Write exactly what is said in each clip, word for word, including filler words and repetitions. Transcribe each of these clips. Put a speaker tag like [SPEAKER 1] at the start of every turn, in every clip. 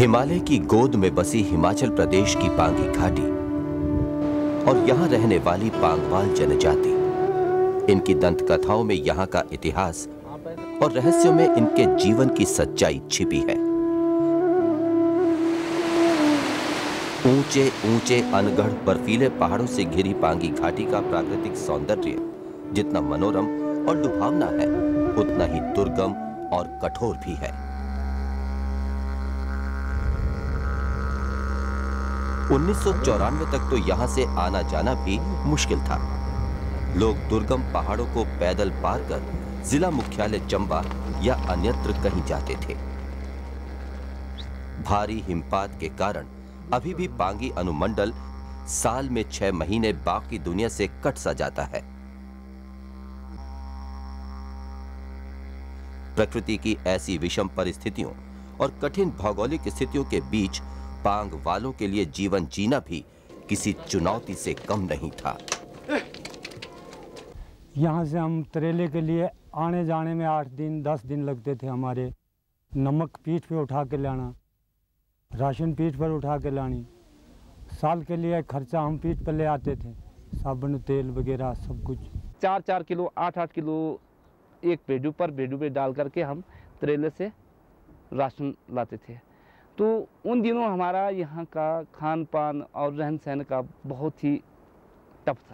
[SPEAKER 1] हिमालय की गोद में बसी हिमाचल प्रदेश की पांगी घाटी और यहाँ रहने वाली पांगवाल जनजाति, इनकी दंत कथाओं में यहाँ का इतिहास और रहस्यों में इनके जीवन की सच्चाई छिपी है। ऊंचे ऊंचे अनगढ़ बर्फीले पहाड़ों से घिरी पांगी घाटी का प्राकृतिक सौंदर्य जितना मनोरम और लुभावना है, उतना ही दुर्गम और कठोर भी है। उन्नीस सौ चौरानवे तक तो यहां से आना जाना भी मुश्किल था। लोग दुर्गम पहाड़ों को पैदल पार कर जिला मुख्यालय चंबा या अन्यत्र कहीं जाते थे। भारी हिमपात के कारण अभी भी पांगी अनुमंडल साल में छह महीने बाकी दुनिया से कट सा जाता है। प्रकृति की ऐसी विषम परिस्थितियों और कठिन भौगोलिक स्थितियों के बीच पांग वालों के लिए जीवन जीना भी किसी चुनौती से कम नहीं था।
[SPEAKER 2] यहाँ से हम तरेले के लिए आने जाने में आठ दिन दस दिन लगते थे हमारे। नमक पीठ पे उठा के लाना, राशन पीठ पर उठा के लानी, साल के लिए खर्चा हम पीठ पर ले आते थे, साबुन तेल वगैरह सब कुछ।
[SPEAKER 3] चार चार किलो आठ आठ किलो एक बेडू पर बेडू पे डाल करके हम तरेले से राशन लाते थे। तो उन दिनों हमारा यहाँ का खान पान और रहन सहन का बहुत ही टफ था।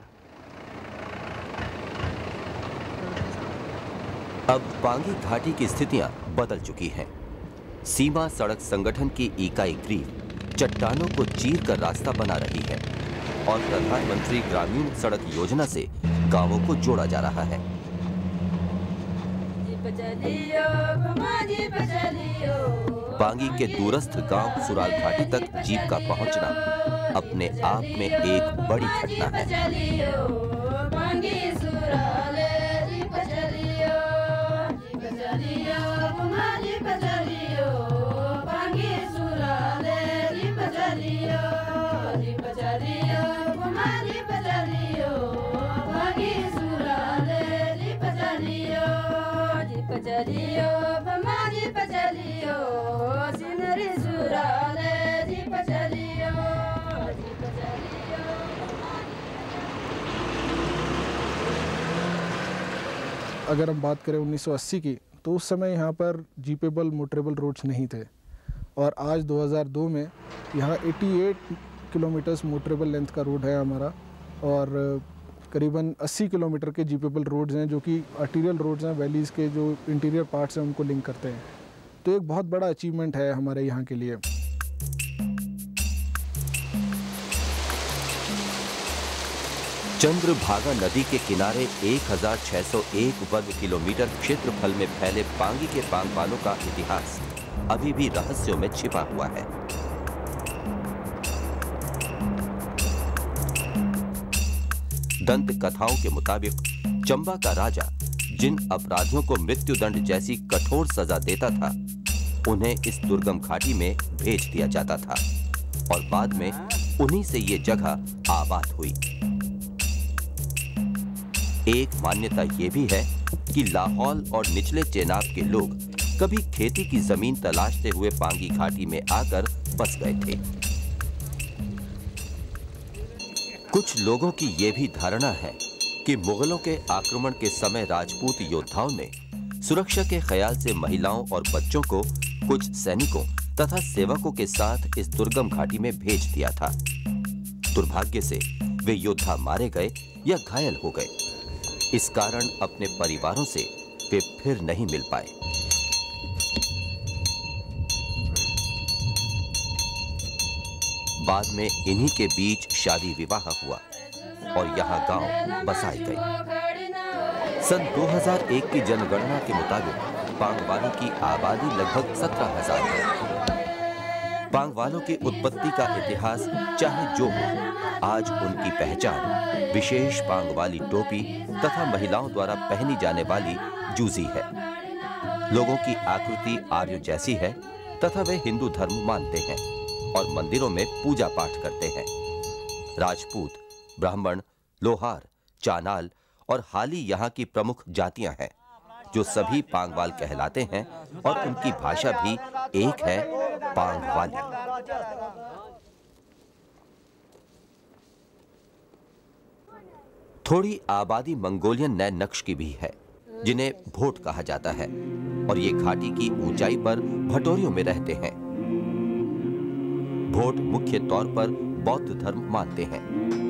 [SPEAKER 1] अब पांगी घाटी की स्थितियां बदल चुकी हैं। सीमा सड़क संगठन की इकाई ग्रीव चट्टानों को चीर कर रास्ता बना रही है और प्रधानमंत्री ग्रामीण सड़क योजना से गांवों को जोड़ा जा रहा है। पांगी के दूरस्थ गांव सुराल घाटी तक जीप का पहुंचना अपने आप में एक बड़ी घटना है।
[SPEAKER 4] अगर हम बात करें उन्नीस सौ अस्सी की, तो उस समय यहाँ पर जीपेबल मोटरेबल रोड्स नहीं थे और आज दो हज़ार दो में यहाँ अट्ठासी किलोमीटर्स मोटरेबल लेंथ का रोड है हमारा और करीबन अस्सी किलोमीटर के जीपेबल रोड्स हैं जो कि आर्टीरियल रोड्स हैं, वैलीज़ के जो इंटीरियर पार्ट्स हैं उनको लिंक करते हैं। तो एक बहुत बड़ा अचीवमेंट है हमारे यहाँ के लिए।
[SPEAKER 1] चंद्रभागा नदी के किनारे एक हज़ार छह सौ एक वर्ग किलोमीटर क्षेत्रफल में फैले पांगी के पांगवालों का इतिहास अभी भी रहस्यों में छिपा हुआ है। दंत कथाओं के मुताबिक चंबा का राजा जिन अपराधियों को मृत्युदंड जैसी कठोर सजा देता था, उन्हें इस दुर्गम घाटी में भेज दिया जाता था और बाद में उन्हीं से ये जगह आबाद हुई। एक मान्यता यह भी है कि लाहौल और निचले चेनाब के लोग कभी खेती की जमीन तलाशते हुए पांगी घाटी में आकर बस गए थे। कुछ लोगों की यह भी धारणा है कि मुगलों के आक्रमण के समय राजपूत योद्धाओं ने सुरक्षा के ख्याल से महिलाओं और बच्चों को कुछ सैनिकों तथा सेवकों के साथ इस दुर्गम घाटी में भेज दिया था। दुर्भाग्य से वे योद्धा मारे गए या घायल हो गए। इस कारण अपने परिवारों से वे फिर नहीं मिल पाए। बाद में इन्हीं के बीच शादी विवाह हुआ और यहाँ गांव बसाए गए। सन दो हज़ार एक की जनगणना के मुताबिक पांगवालों की आबादी लगभग सत्रह हजार है। पांगवालों की उत्पत्ति का इतिहास चाहे जो हो, आज उनकी पहचान विशेष पांगवाली टोपी तथा महिलाओं द्वारा पहनी जाने वाली जूजी है। लोगों की आकृति आर्य जैसी है तथा वे हिंदू धर्म मानते हैं और मंदिरों में पूजा पाठ करते हैं। राजपूत, ब्राह्मण, लोहार, चानाल और हाली यहाँ की प्रमुख जातियां हैं जो सभी पांगवाल कहलाते हैं और उनकी भाषा भी एक है, पांगवाली। थोड़ी आबादी मंगोलियन नए नक्श की भी है, जिन्हें भोट कहा जाता है, और ये घाटी की ऊंचाई पर भटोरियों में रहते हैं। भोट मुख्य तौर पर बौद्ध धर्म मानते हैं।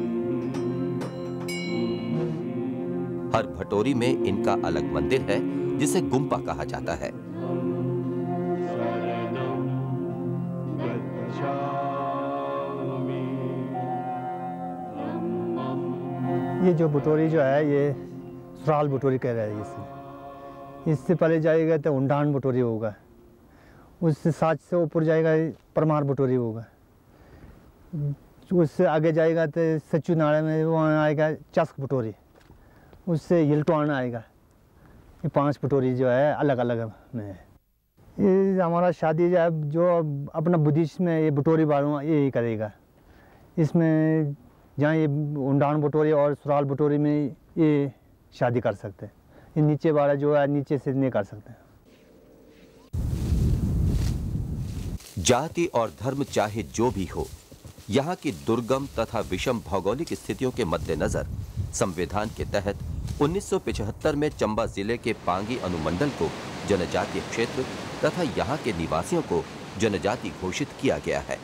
[SPEAKER 1] हर भटोरी में इनका अलग मंदिर है, जिसे गुम्पा कहा जाता है।
[SPEAKER 5] ये जो भटोरी जो है, ये सुराल भटोरी कह रहे हैं इसे। इससे पहले जाएगा तो उंडान भटोरी होगा, उससे सात से ऊपर जाएगा परमार भटोरी होगा, उससे आगे जाएगा तो सच्चू नाड़े में वहाँ आएगा चस्क भटोरी, उससे यिल्टवान आएगा। ये पांच भटोरी जो है अलग अलग में है। ये हमारा शादी जो है, जो अपना बुद्धिस्ट में ये भटोरी बारू यही करेगा। इसमें जहाँ ये उंडान भटोरी और सुराल भटोरी में ये शादी कर सकते हैं। ये नीचे वाला जो है नीचे से नहीं कर सकते।
[SPEAKER 1] जाति और धर्म चाहे जो भी हो, यहाँ की दुर्गम तथा विषम भौगोलिक स्थितियों के मद्देनजर संविधान के तहत उन्नीस सौ पचहत्तर में चंबा जिले के पांगी अनुमंडल को जनजातीय क्षेत्र तथा यहाँ के निवासियों को जनजाति घोषित किया गया है।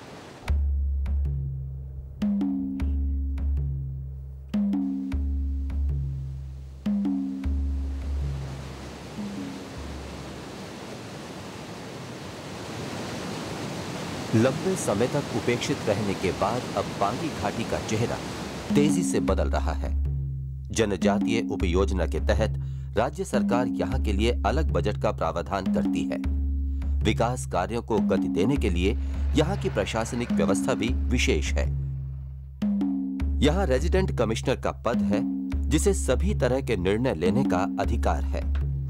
[SPEAKER 1] लंबे समय तक उपेक्षित रहने के बाद अब पांगी घाटी का चेहरा तेजी से बदल रहा है। जनजातीय उपयोजना के तहत राज्य सरकार यहाँ के लिए अलग बजट का प्रावधान करती है। विकास कार्यों को गति देने के लिए यहाँ की प्रशासनिक व्यवस्था भी विशेष है। यहाँ रेजिडेंट कमिश्नर का पद है, जिसे सभी तरह के निर्णय लेने का अधिकार है।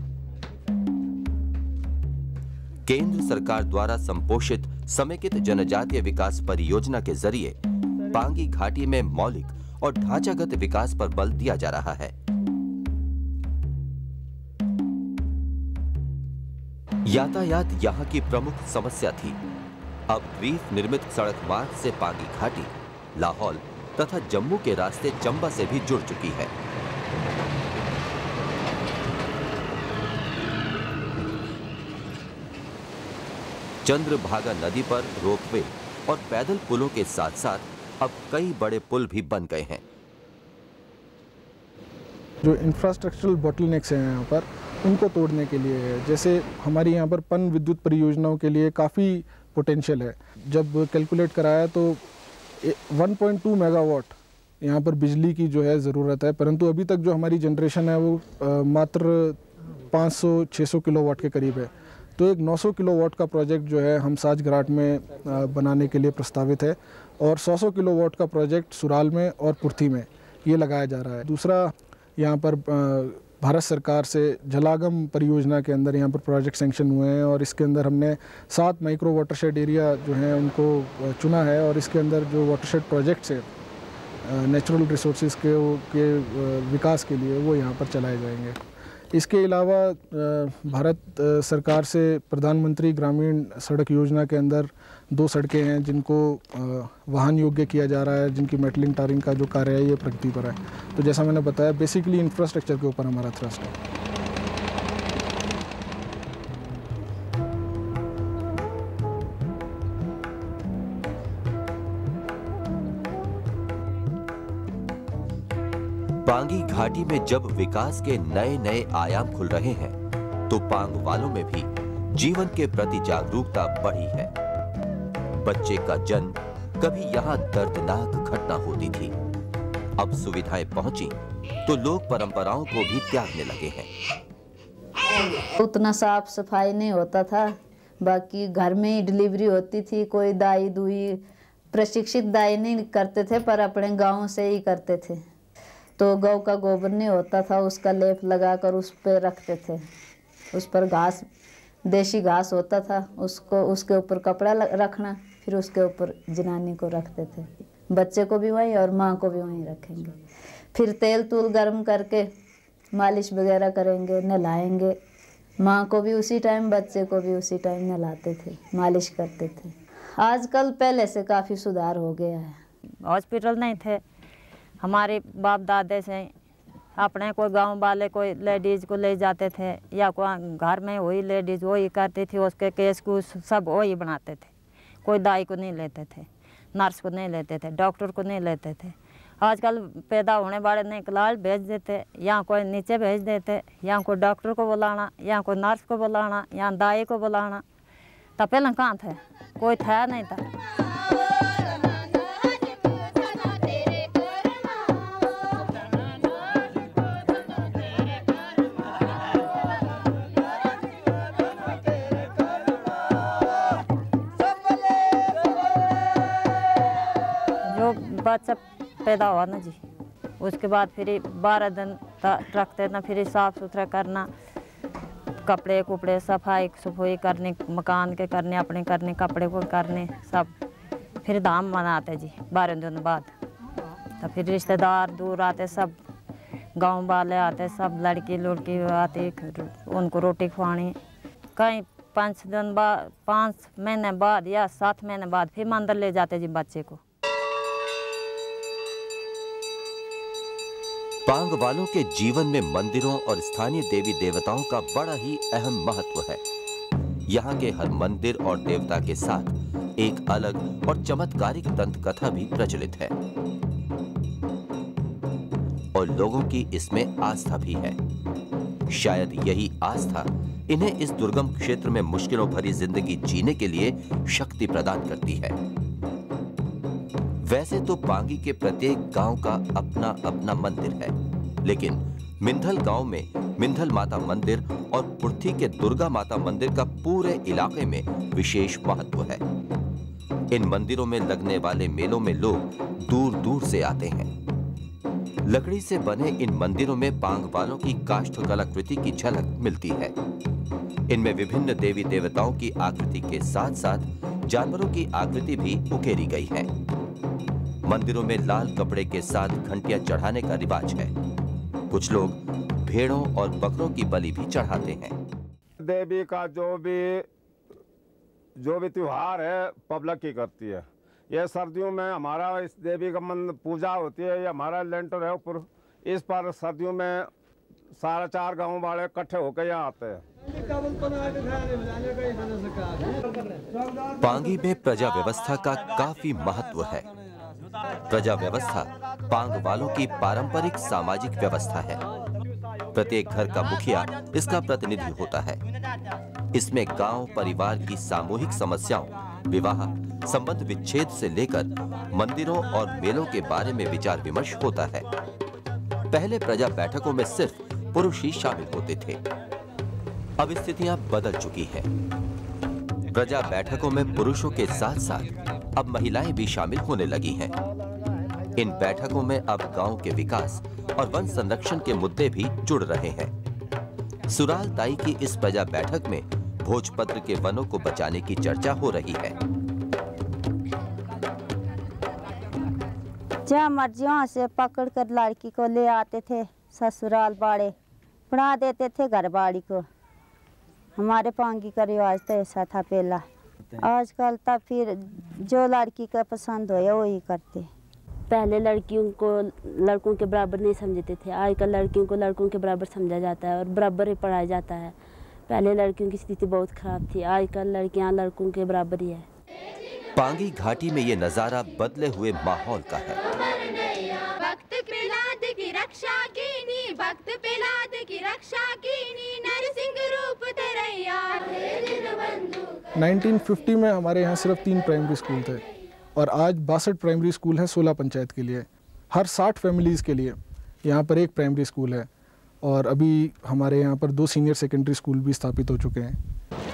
[SPEAKER 1] केंद्र सरकार द्वारा संपोषित समेकित जनजातीय विकास परियोजना के जरिए पांगी घाटी में मौलिक और ढांचागत विकास पर बल दिया जा रहा है। यातायात यहाँ की प्रमुख समस्या थी। अब द्वीप निर्मित सड़क मार्ग से पांगी घाटी, लाहौल तथा जम्मू के रास्ते चंबा से भी जुड़ चुकी है। चंद्रभागा नदी पर रोपवे और पैदल पुलों के साथ साथ अब कई बड़े पुल भी बन गए हैं।
[SPEAKER 4] जो इंफ्रास्ट्रक्चरल बॉटलनेक्स हैं यहाँ पर, उनको तोड़ने के लिए है। जैसे हमारी यहाँ पर पन विद्युत परियोजनाओं के लिए काफ़ी पोटेंशियल है। जब कैलकुलेट कराया तो वन पॉइंट टू मेगावाट यहाँ पर बिजली की जो है ज़रूरत है, परंतु अभी तक जो हमारी जनरेशन है वो आ, मात्र पाँच सौ छह सौ किलोवाट के करीब है। तो एक नौ सौ किलोवाट का प्रोजेक्ट जो है हम साज घराट में आ, बनाने के लिए प्रस्तावित है, और सौ सौ किलोवाट का प्रोजेक्ट सुराल में और पुर्थी में ये लगाया जा रहा है। दूसरा, यहाँ पर आ, भारत सरकार से जलागम परियोजना के अंदर यहाँ पर प्रोजेक्ट सैंक्शन हुए हैं, और इसके अंदर हमने सात माइक्रो वाटरशेड एरिया जो हैं उनको चुना है, और इसके अंदर जो वाटरशेड प्रोजेक्ट्स हैं नेचुरल रिसोर्सेज के के विकास के लिए वो यहाँ पर चलाए जाएंगे। इसके अलावा भारत सरकार से प्रधानमंत्री ग्रामीण सड़क योजना के अंदर दो सड़कें हैं जिनको वाहन योग्य किया जा रहा है, जिनकी मेटलिंग टारिंग का जो कार्य है ये प्रगति पर है। तो जैसा मैंने बताया, बेसिकली इंफ्रास्ट्रक्चर के ऊपर हमारा थ्रस्ट है।
[SPEAKER 1] पांगी घाटी में जब विकास के नए नए आयाम खुल रहे हैं, तो पांग वालों में भी जीवन के प्रति जागरूकता बढ़ी है। बच्चे का जन्म कभी यहाँ दर्दनाक घटना होती थी, अब सुविधाएं पहुंची तो लोग परंपराओं को भी त्यागने लगे हैं।
[SPEAKER 6] उतना साफ सफाई नहीं होता था, बाकी घर में ही डिलीवरी होती थी। कोई दाई दुई प्रशिक्षित दाई नहीं करते थे, पर अपने गाँव से ही करते थे। तो गौ का गोबर नहीं होता था, उसका लेप लगाकर उस पर रखते थे। उस पर घास, देसी घास होता था, उसको उसके ऊपर कपड़ा रखना, फिर उसके ऊपर जनानी को रखते थे। बच्चे को भी वहीं और माँ को भी वहीं रखेंगे। फिर तेल तूल गर्म करके मालिश वगैरह करेंगे, नहलाएंगे, माँ को भी उसी टाइम, बच्चे को भी उसी टाइम नहलाते थे, मालिश करते थे। आजकल पहले से काफ़ी सुधार हो गया है।
[SPEAKER 7] हॉस्पिटल नहीं थे, हमारे बाप दादे से अपने कोई गांव वाले कोई लेडीज़ को ले जाते थे, या कोई घर में वही लेडीज़ वही करती थी, उसके केस को सब वही बनाते थे। कोई दाई को नहीं लेते थे, नर्स को नहीं लेते थे, डॉक्टर को नहीं लेते थे। आजकल पैदा होने वाले ने कलाल भेज देते, या कोई नीचे भेज देते, या कोई डॉक्टर को बुलाना, या कोई नर्स को बुलाना, या दाई को बुलाना। तब पहले कहाँ थे, कोई था नहीं था। बच्चा पैदा हुआ ना जी, उसके बाद फिर बारह दिन रखते ना, फिर साफ़ सुथरा करना, कपड़े कुपड़े सफाई सफाई करने, मकान के करने, अपने करने, कपड़े को करने सब। फिर धाम मनाते जी बारह दिन बाद। तो फिर रिश्तेदार दूर आते, सब गांव वाले आते, सब लड़की लड़की आती, उनको रोटी खुआनी। कहीं पाँच दिन बाद, पाँच महीने बाद या सात महीने बाद फिर मंदिर ले जाते जी बच्चे को।
[SPEAKER 1] पांग वालों के जीवन में मंदिरों और स्थानीय देवी देवताओं का बड़ा ही अहम महत्व है। यहाँ के हर मंदिर और देवता के साथ एक अलग और चमत्कारिक दंत कथा भी प्रचलित है और लोगों की इसमें आस्था भी है। शायद यही आस्था इन्हें इस दुर्गम क्षेत्र में मुश्किलों भरी जिंदगी जीने के लिए शक्ति प्रदान करती है। वैसे तो पांगी के प्रत्येक गांव का अपना अपना मंदिर है, लेकिन मिंधल गांव में मिंधल माता मंदिर और पुर्थी के दुर्गा माता मंदिर का पूरे इलाके में विशेष महत्व है। इन मंदिरों में लगने वाले मेलों में लोग दूर दूर से आते हैं। लकड़ी से बने इन मंदिरों में पांग वालों की काष्ठ कलाकृति की झलक मिलती है। इनमें विभिन्न देवी देवताओं की आकृति के साथ साथ जानवरों की आकृति भी उकेरी गई है। मंदिरों में लाल कपड़े के साथ घंटियां चढ़ाने का रिवाज है। कुछ लोग भेड़ों और बकरों की बलि भी चढ़ाते हैं।
[SPEAKER 8] देवी का जो भी जो भी त्योहार है पब्लिक ही करती है। ये सर्दियों में हमारा इस देवी का मंदिर पूजा होती है, ये हमारा लेंटर है ऊपर, इस पर सर्दियों में सारा चार गांव वाले इकट्ठे होकर यहाँ आते हैं।
[SPEAKER 1] पांगी में प्रजा व्यवस्था का काफी महत्व है। प्रजा व्यवस्था पांग वालों की पारंपरिक सामाजिक व्यवस्था है। प्रत्येक घर का मुखिया इसका प्रतिनिधि होता है। इसमें गांव परिवार की सामूहिक समस्याओं, विवाह, संबंध विच्छेद से लेकर मंदिरों और मेलों के बारे में विचार विमर्श होता है। पहले प्रजा बैठकों में सिर्फ पुरुष ही शामिल होते थे। अब स्थितियां बदल चुकी है। प्रजा बैठकों में पुरुषों के साथ साथ अब महिलाएं भी शामिल होने लगी हैं। इन बैठकों में अब गांव के विकास और वन संरक्षण के मुद्दे भी जुड़ रहे हैं। सुराल ताई की इस प्रजा बैठक में भोजपत्र के वनों को बचाने की चर्चा हो रही है।
[SPEAKER 9] जहाँ मर्जियों से पकड़ कर लड़की को ले आते थे ससुराल बाड़े, पढ़ा देते थे घर बाड़ी को। हमारे पांगी का रिवाज तो ऐसा था पहला। आजकल तब फिर जो लड़की का पसंद हो वही करते।
[SPEAKER 10] पहले लड़कियों को लड़कों के बराबर नहीं समझते थे, आजकल लड़कियों को लड़कों के बराबर समझा जाता है और बराबर ही पढ़ाया जाता है। पहले लड़कियों की स्थिति बहुत खराब थी, आजकल लड़कियां लड़कों के बराबर ही है।
[SPEAKER 1] पांगी घाटी में ये नजारा बदले हुए माहौल का है।
[SPEAKER 11] भक्त प्रहलाद की रक्षा कीनी, भक्त प्रहलाद की रक्षा कीनी, नरसिंह रूप धरैया।
[SPEAKER 4] उन्नीस सौ पचास में हमारे यहाँ सिर्फ तीन प्राइमरी स्कूल थे और आज बासठ प्राइमरी स्कूल हैं सोलह पंचायत के लिए। हर साठ फैमिलीज़ के लिए यहाँ पर एक प्राइमरी स्कूल है और अभी हमारे यहाँ पर दो सीनियर सेकेंडरी स्कूल भी स्थापित हो चुके हैं।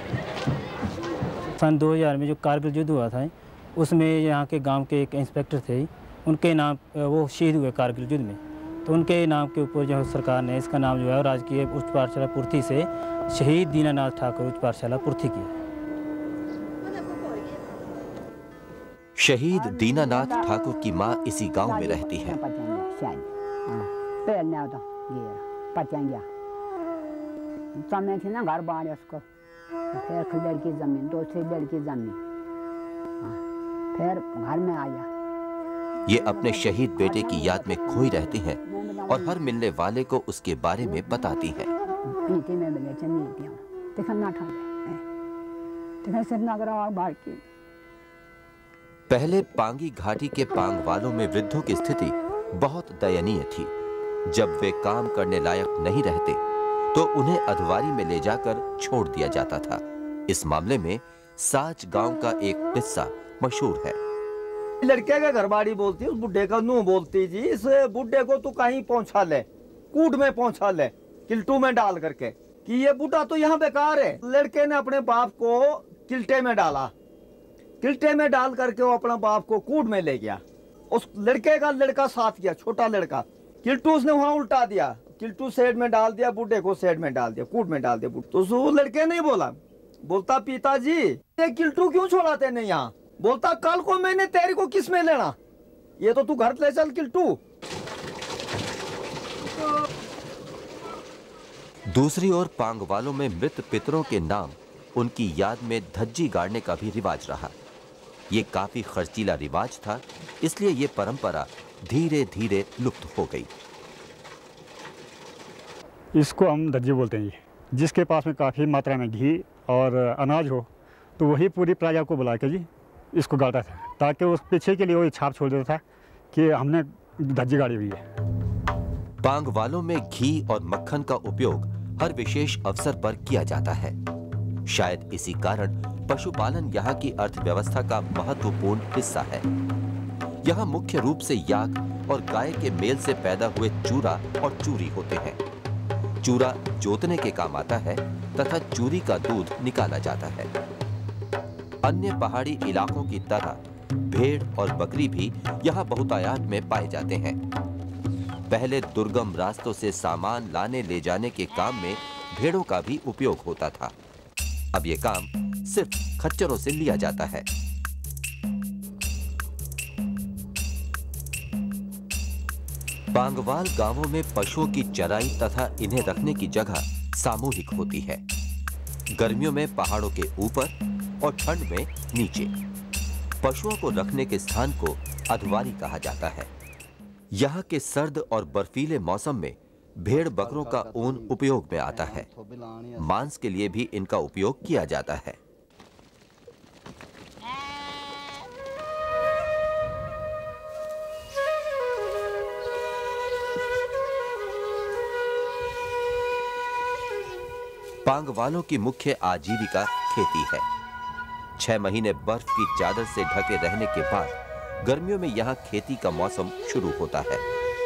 [SPEAKER 12] सन दो हज़ार में जो कारगिल युद्ध हुआ था उसमें यहाँ के गांव के एक इंस्पेक्टर थे, उनके नाम वो शहीद हुए कारगिल युद्ध में, तो उनके नाम के ऊपर जो सरकार ने इसका नाम जो है राजकीय उच्च पाठशाला पुर्थी से शहीद दीनानाथ ठाकुर उच्च पाठशाला पुर्थी की।
[SPEAKER 1] शहीद दीनानाथ ठाकुर की मां इसी गांव में रहती है।
[SPEAKER 13] समय थी ना घर बाहर उसको, फिर खिलड़ की जमीन, दूसरी लड़की जमीन, फिर घर में आया।
[SPEAKER 1] ये अपने शहीद बेटे की याद में खोई रहती हैं और हर मिलने वाले को उसके बारे में बताती हैं।
[SPEAKER 13] पीती में मिले चनी दिया, देखा ना ठा ले, देखा सिर ना करा बाहर की।
[SPEAKER 1] पहले पांगी घाटी के पांग वालों में वृद्धों की स्थिति बहुत दयनीय थी। जब वे काम करने लायक नहीं रहते तो उन्हें अधवारी में ले जाकर छोड़ दिया जाता था। इस मामले में साच गांव का एक किस्सा मशहूर है।
[SPEAKER 14] लड़के के घरवाड़ी बोलती है, उस बुढ़े का नूह बोलती जी, इस बुढ़े को तू कहीं पहुंचा ले, कूट में पहुंचा ले, किल्टू में डाल करके, कि ये बूढ़ा तो यहाँ बेकार है। लड़के ने अपने बाप को किल्टे में डाला, किल्टे में डाल करके वो अपना बाप को कूट में ले गया। उस लड़के का लड़का साथ गया, छोटा लड़का, किल्टू उसने वहां उल्टा दिया, किल्टू सेड में डाल दिया, बूढ़े को सेड में डाल दिया, कूट में डाल दिया। तो उस लड़के नहीं बोला, बोलता पिताजी ये किल्टू क्यों छोड़ाते नहीं यहाँ? बोलता कल को मैंने तेरे को किस में लेना, ये तो तू घर ले चल किल्टू।
[SPEAKER 1] दूसरी ओर पांग वालों में मृत पितरों के नाम उनकी याद में धज्जी गाड़ने का भी रिवाज रहा। ये काफी खर्चीला रिवाज था, इसलिए ये परंपरा धीरे धीरे लुप्त हो गई।
[SPEAKER 2] इसको हम धज्जी बोलते हैं। जिसके पास में काफ़ी मात्रा में घी और अनाज हो तो वही पूरी प्रजा को बुला के जी इसको गाता था, ताकि उस पीछे के लिए वो छाप छोड़ देता था कि हमने धज्जी गाड़ी हुई है।
[SPEAKER 1] पांग वालों में घी और मक्खन का उपयोग हर विशेष अवसर पर किया जाता है। शायद इसी कारण पशुपालन यहाँ की अर्थव्यवस्था का महत्वपूर्ण हिस्सा है। यहाँ मुख्य रूप से याक और गाय के मेल से पैदा हुए चूरा और चूरी होते हैं। चूरा जोतने के काम आता है तथा चूरी का दूध निकाला जाता है। अन्य पहाड़ी इलाकों की तरह भेड़ और बकरी भी यहाँ बहुतायत में पाए जाते हैं। पहले दुर्गम रास्तों से सामान लाने ले जाने के काम में भेड़ों का भी उपयोग होता था। अब ये काम सिर्फ खच्चरों से लिया जाता है। पांगवाल गांवों में पशुओं की चराई तथा इन्हें रखने की जगह सामूहिक होती है। गर्मियों में पहाड़ों के ऊपर और ठंड में नीचे। पशुओं को रखने के स्थान को अधवारी कहा जाता है। यहाँ के सर्द और बर्फीले मौसम में भेड़ बकरों का ऊन उपयोग में आता है। मांस के लिए भी इनका उपयोग किया जाता है। पांग वालों की मुख्य आजीविका खेती है। छह महीने बर्फ की चादर से ढके रहने के बाद गर्मियों में यहाँ खेती का मौसम शुरू होता है।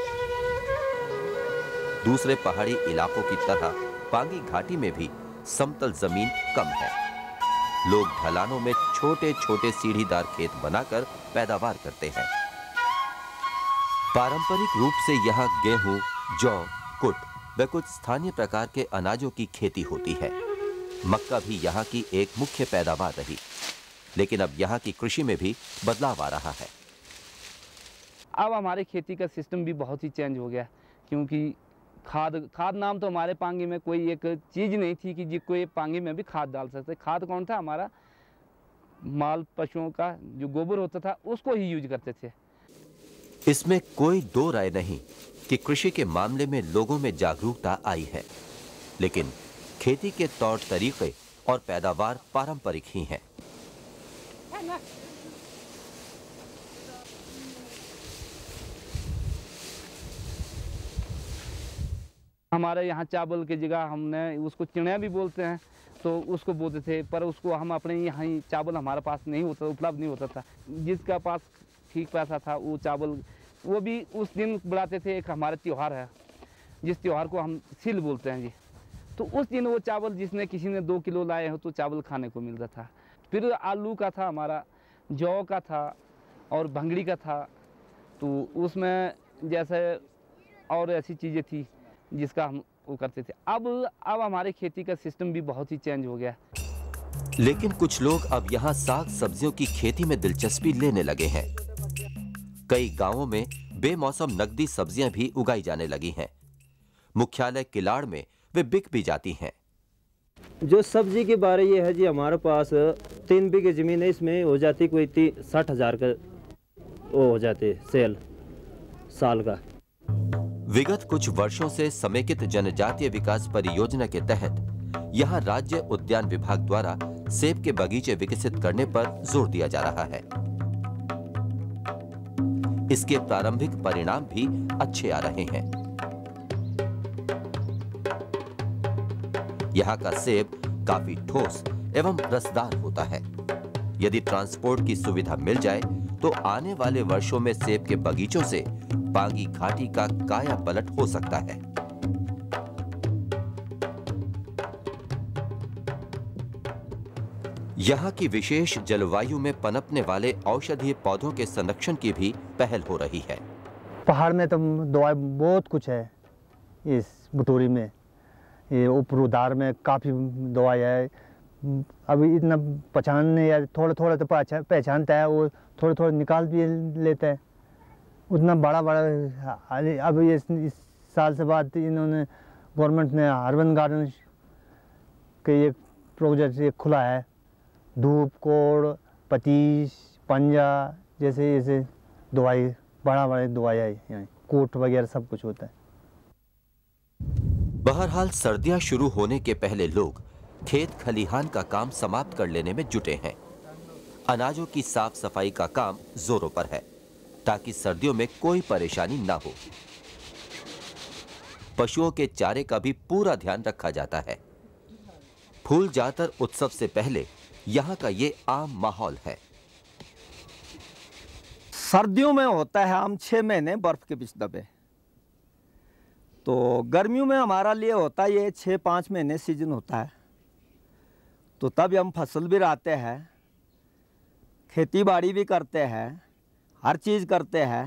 [SPEAKER 1] दूसरे पहाड़ी इलाकों की तरह पांगी घाटी में भी समतल जमीन कम है। लोग ढलानों में छोटे छोटे सीढ़ीदार खेत बनाकर पैदावार करते हैं। पारंपरिक रूप से यहाँ गेहूं, जौ, कुट व कुछ स्थानीय प्रकार के अनाजों की खेती होती है। मक्का भी यहाँ की एक मुख्य पैदावार रही, लेकिन अब यहाँ की कृषि में भी बदलाव आ रहा है।
[SPEAKER 3] अब हमारे खेती का सिस्टम भी बहुत ही चेंज हो गया, क्योंकि खाद खाद नाम तो हमारे पांगी में कोई एक चीज़ नहीं थी कि जिसको ये पांगी में भी खाद डाल सकते। खाद कौन था? हमारा माल पशुओं का जो गोबर होता था उसको ही यूज करते थे।
[SPEAKER 1] इसमें कोई दो राय नहीं कि कृषि के मामले में लोगों में जागरूकता आई है, लेकिन खेती के तौर तरीके और पैदावार पारंपरिक ही हैं।
[SPEAKER 3] हमारे यहाँ चावल की जगह हमने उसको चिड़िया भी बोलते हैं, तो उसको बोलते थे, पर उसको हम अपने यहाँ ही चावल हमारे पास नहीं होता, उपलब्ध नहीं होता था। जिसका पास ठीक पैसा था वो चावल वो भी उस दिन बढ़ाते थे। एक हमारा त्यौहार है जिस त्यौहार को हम सिल बोलते हैं जी, तो उस दिन वो चावल जिसने किसी ने दो किलो लाए हो तो चावल खाने को मिलता था। फिर आलू का था, हमारा जौ का था और भंगड़ी का था, तो उसमें जैसे और ऐसी चीज़ें थी जिसका हम वो करते थे। अब अब हमारे खेती का सिस्टम भी बहुत ही चेंज हो गया।
[SPEAKER 1] लेकिन कुछ लोग अब यहाँ साग सब्जियों की खेती में दिलचस्पी लेने लगे हैं। कई गांवों में बेमौसम नकदी सब्जियां भी उगाई जाने लगी हैं। मुख्यालय किलाड़ में वे बिक भी जाती हैं।
[SPEAKER 15] जो सब्जी के बारे ये है जी, हमारे पास तीन बीघे ज़मीन है, इसमें हो जाती कोई ती साठ हज़ार का वो हो जाते सेल साल का।
[SPEAKER 1] विगत कुछ वर्षों से समेकित जनजातीय विकास परियोजना के तहत यहां राज्य उद्यान विभाग द्वारा सेब के बगीचे विकसित करने पर जोर दिया जा रहा है। इसके प्रारंभिक परिणाम भी अच्छे आ रहे हैं। यहाँ का सेब काफी ठोस एवं रसदार होता है। यदि ट्रांसपोर्ट की सुविधा मिल जाए तो आने वाले वर्षों में सेब के बगीचों से पांगी घाटी का काया पलट हो सकता है। यहाँ की विशेष जलवायु में पनपने औषधीय औषधीय पौधों के संरक्षण की भी पहल हो रही है।
[SPEAKER 5] पहाड़ में तो दवा बहुत कुछ है, इस बुटोरी में ये उपरुदार में काफ़ी दवाई है। अभी इतना पहचानने या थोड़ा थोड़ा तो पहचानता है, वो थोड़े थोड़े निकाल भी लेता है। उतना बड़ा बड़ा अब ये इस साल से बाद इन्होंने गवर्नमेंट ने अर्बन गार्डन के एक प्रोजेक्ट ये खुला है। धूप, कोड़, पतीश, पंजा जैसे जैसे दवाई बड़ा बड़ा दवाई है, यहाँ कोट वगैरह सब कुछ होता है।
[SPEAKER 1] बहरहाल सर्दियां शुरू होने के पहले लोग खेत खलिहान का काम समाप्त कर लेने में जुटे हैं। अनाजों की साफ सफाई का काम जोरों पर है ताकि सर्दियों में कोई परेशानी ना हो। पशुओं के चारे का भी पूरा ध्यान रखा जाता है। फूल जातर उत्सव से पहले यहाँ का ये आम माहौल है।
[SPEAKER 14] सर्दियों में होता है हम छह महीने बर्फ के बीच दबे, तो गर्मियों में हमारा लिए होता है ये छः पाँच महीने सीजन होता है। तो तब हम फसल भी राते हैं, खेती बाड़ी भी करते हैं, हर चीज़ करते हैं।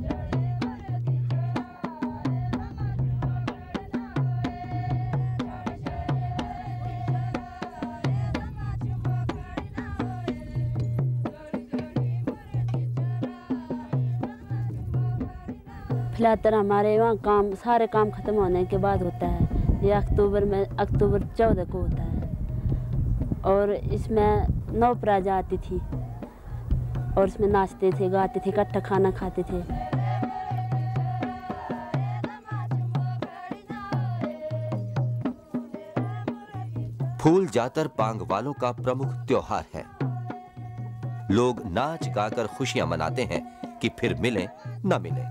[SPEAKER 10] फिलहाल हमारे वहाँ काम सारे काम ख़त्म होने के बाद होता है। ये अक्टूबर में अक्टूबर चौदह को होता है और इसमें नौ प्रजा आती थी और इसमें नाचते थे, गाते थे, इकट्ठा खाना खाते थे।
[SPEAKER 1] फूल जातर पांग वालों का प्रमुख त्योहार है। लोग नाच गाकर खुशियां मनाते हैं कि फिर मिले न मिले।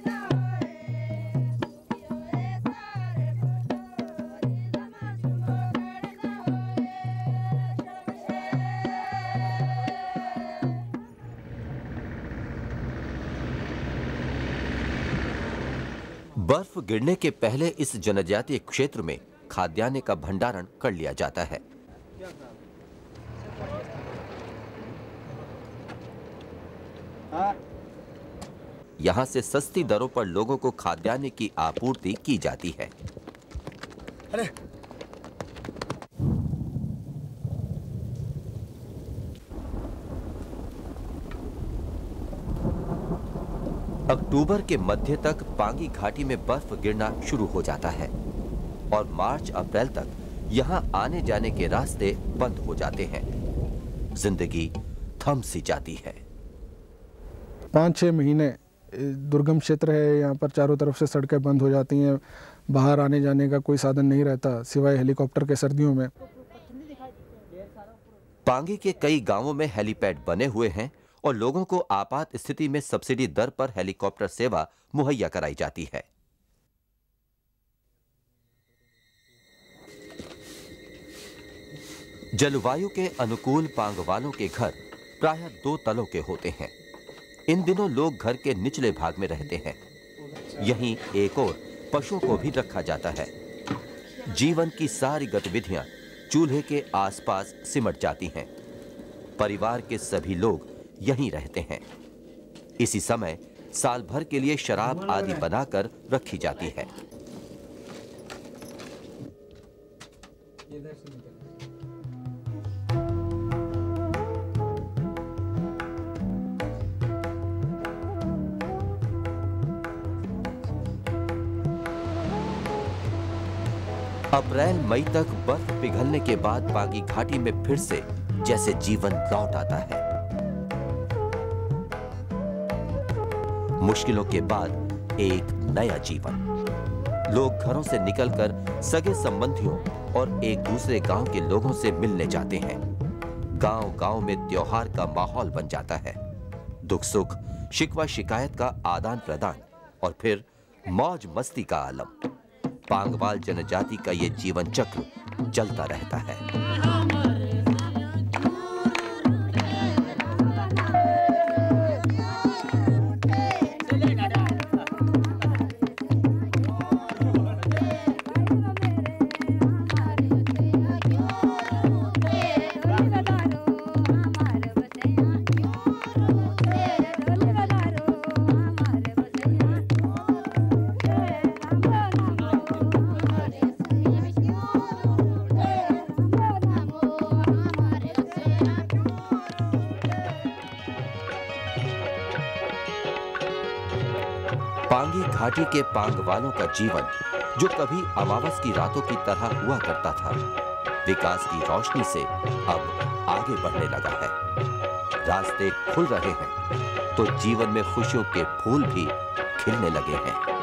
[SPEAKER 1] बर्फ गिरने के पहले इस जनजातीय क्षेत्र में खाद्यान्न का भंडारण कर लिया जाता है। यहां से सस्ती दरों पर लोगों को खाद्यान्न की आपूर्ति की जाती है।
[SPEAKER 16] अरे
[SPEAKER 1] अक्टूबर के मध्य तक पांगी घाटी में बर्फ गिरना शुरू हो जाता है और मार्च अप्रैल तक यहां आने जाने के रास्ते बंद हो जाते हैं। जिंदगी थम सी जाती है।
[SPEAKER 4] पाँच छः महीने दुर्गम क्षेत्र है, यहाँ पर चारों तरफ से सड़कें बंद हो जाती हैं। बाहर आने जाने का कोई साधन नहीं रहता सिवाय हेलीकॉप्टर के सर्दियों में।
[SPEAKER 1] पांगी के कई गांवों में हेलीपैड बने हुए हैं और लोगों को आपात स्थिति में सब्सिडी दर पर हेलीकॉप्टर सेवा मुहैया कराई जाती है। जलवायु के अनुकूल पांग वालों के घर प्रायः दो तलों के होते हैं। इन दिनों लोग घर के निचले भाग में रहते हैं। यहीं एक और पशुओं को भी रखा जाता है। जीवन की सारी गतिविधियां चूल्हे के आसपास सिमट जाती हैं। परिवार के सभी लोग यहीं रहते हैं। इसी समय साल भर के लिए शराब आदि बनाकर रखी जाती है। अप्रैल मई तक बर्फ पिघलने के बाद पांगी घाटी में फिर से जैसे जीवन लौट आता है। मुश्किलों के बाद एक नया जीवन। लोग घरों से निकलकर सगे संबंधियों और एक दूसरे गांव के लोगों से मिलने जाते हैं। गांव-गांव में त्योहार का माहौल बन जाता है। दुख सुख, शिकवा शिकायत का आदान प्रदान और फिर मौज मस्ती का आलम। पांगवाल जनजाति का ये जीवन चक्र चलता रहता है। पांगी घाटी के पांगवालों का जीवन, जो कभी अमावस की रातों की तरह हुआ करता था, विकास की रोशनी से अब आगे बढ़ने लगा है। रास्ते खुल रहे हैं तो जीवन में खुशियों के फूल भी खिलने लगे हैं।